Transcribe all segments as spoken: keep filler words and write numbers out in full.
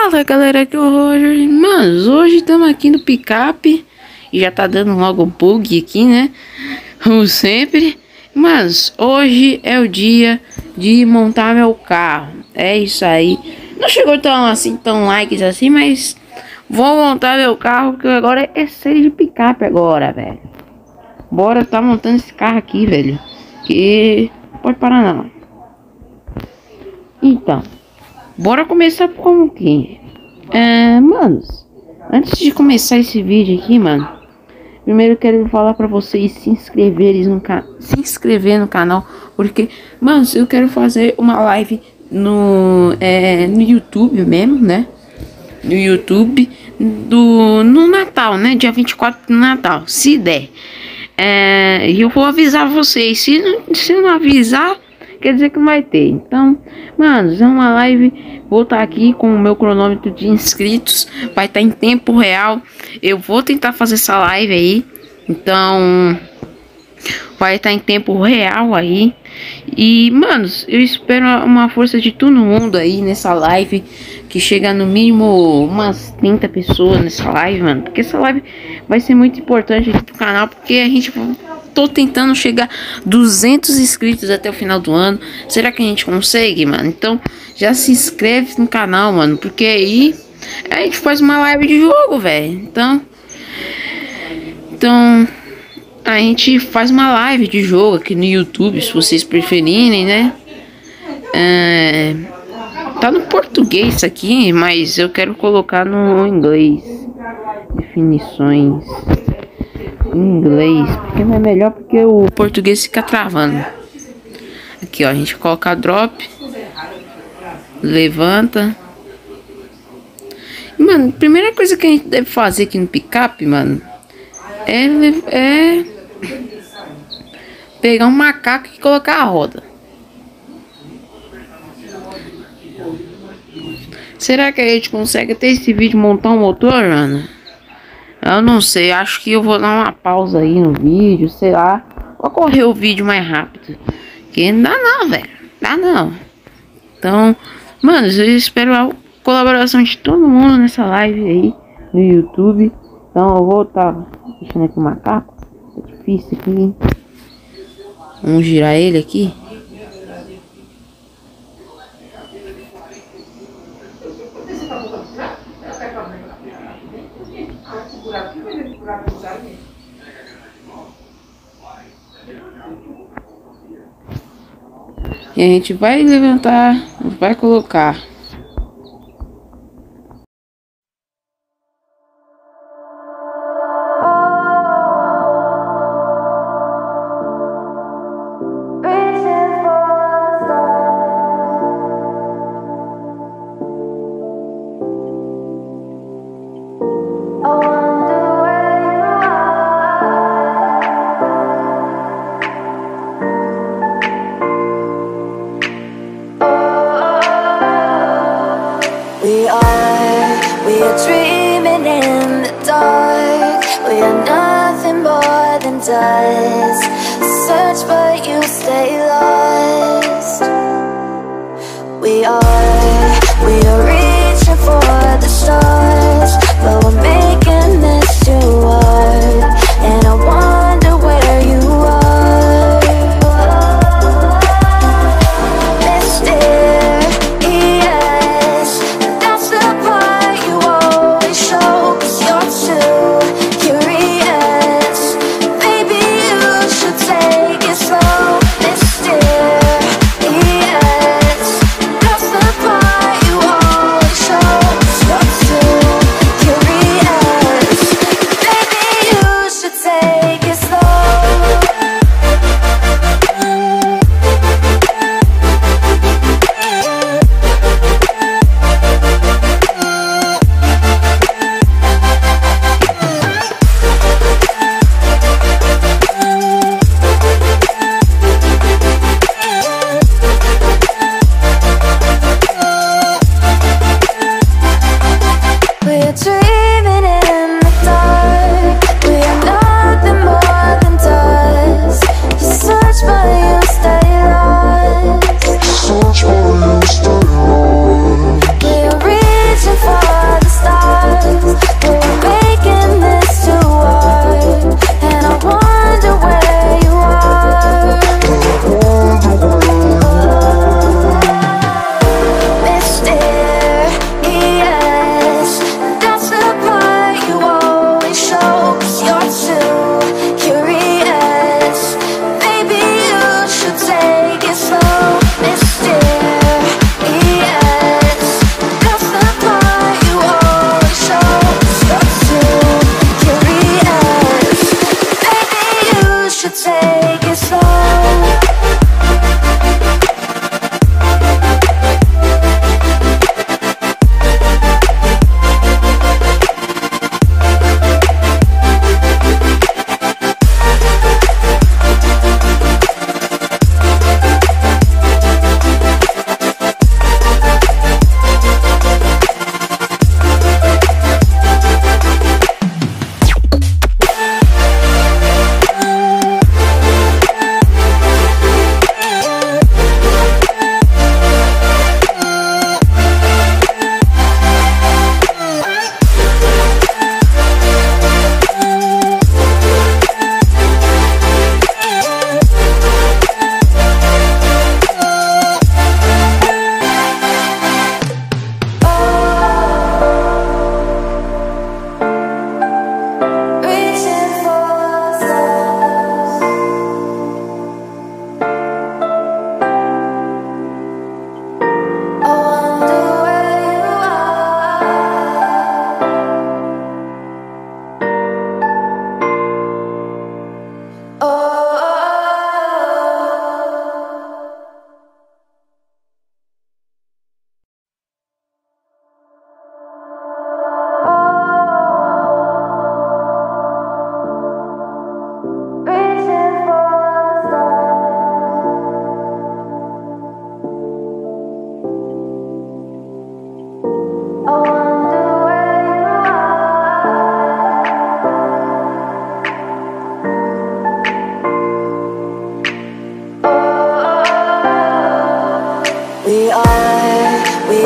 Fala galera, que hoje, mas hoje estamos aqui no picape e já tá dando logo bug aqui, né? Como sempre, mas hoje é o dia de montar meu carro. É isso aí. Não chegou tão assim, tão likes assim, mas vou montar meu carro porque agora é série de picape agora, velho. Bora tá montando esse carro aqui, velho. Que pode parar não. Então, bora começar como que? É, manos, antes de começar esse vídeo aqui, mano, primeiro eu quero falar pra vocês se inscreverem no canal, se inscrever no canal, porque, manos, eu quero fazer uma live no, é, no YouTube mesmo, né? No YouTube do no Natal, né? Dia vinte e quatro do Natal, se der. É, e eu vou avisar vocês. Se não, se não avisar, quer dizer que não vai ter. Então, mano, é uma live. Vou estar aqui com o meu cronômetro de inscritos. Vai estar em tempo real. Eu vou tentar fazer essa live aí. Então, vai estar em tempo real aí. E, manos, eu espero uma força de todo mundo aí nessa live. Que chega no mínimo umas trinta pessoas nessa live, mano. Porque essa live vai ser muito importante aqui pro canal. Porque a gente... tô tentando chegar duzentos inscritos até o final do ano. Será que a gente consegue, mano? Então já se inscreve no canal, mano, porque aí a gente faz uma live de jogo, velho. Então Então a gente faz uma live de jogo aqui no YouTube, se vocês preferirem, né? É, tá no português isso aqui, mas eu quero colocar no inglês. Definições em inglês, porque não é melhor, porque o português fica travando. Aqui, ó, a gente coloca drop, levanta. E, mano, a primeira coisa que a gente deve fazer aqui no picape, mano, é, é pegar um macaco e colocar a roda. Será que a gente consegue ter esse vídeo montar um motor, mano? Eu não sei, acho que eu vou dar uma pausa aí no vídeo, sei lá. Vou correr o vídeo mais rápido. Que não dá não, velho. Dá não. Então, mano, eu espero a colaboração de todo mundo nessa live aí no YouTube. Então eu vou estar tá deixando aqui o macaco. É difícil aqui. Vamos girar ele aqui. E a gente vai levantar, vai colocar. We are, we are dreaming in the dark. We are nothing more than dust. Search but you stay lost. We are, we are reaching for the stars, but we're making this too hard. And I wonder where you are, Mister We're reaching for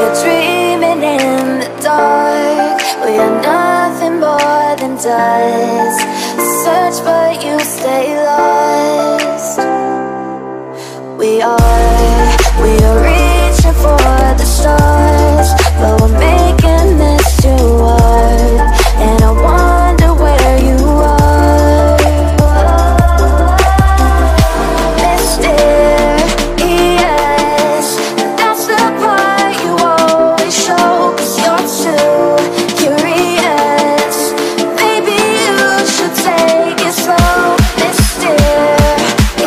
are dreaming in the dark. We are nothing more than dust. Search but you stay lost. We are, we are reaching for the stars, but we're making this too hard. And I wonder where you are. Mysterious, that's the part you always show. 'Cause you're too curious. Maybe you should take it slow. Mysterious,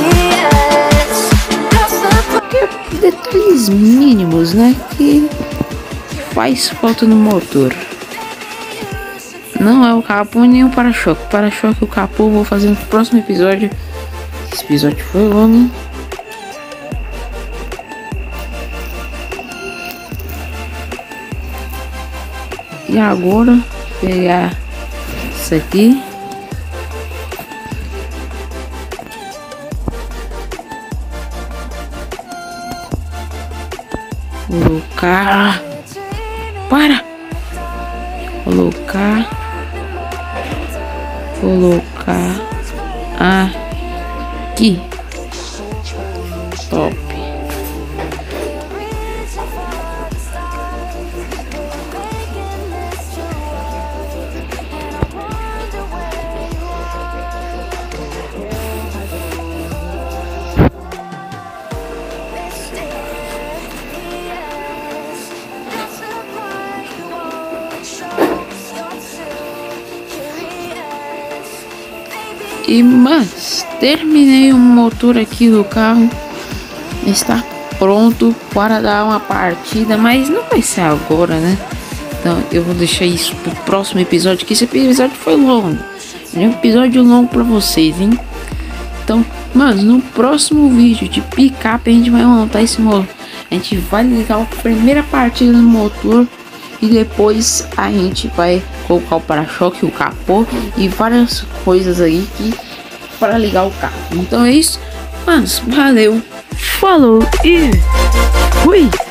that's the part. Detalhes mínimos, né? Que faz falta no motor. Não é o capô nem o para-choque. O para-choque e o capô eu vou fazer no próximo episódio. Esse episódio foi longo. E agora, pegar isso aqui. Colocar. Para! Colocar. Colocar aqui. Top. E mas terminei o motor aqui do carro, está pronto para dar uma partida, mas não vai ser agora, né? Então eu vou deixar isso pro próximo episódio, que esse episódio foi longo, é um episódio longo para vocês, hein? Então, mas no próximo vídeo de picape a gente vai montar esse motor, a gente vai ligar a primeira partida no motor. E depois a gente vai colocar o para-choque, o capô e várias coisas aí que para ligar o carro. Então é isso, mas valeu, falou e fui!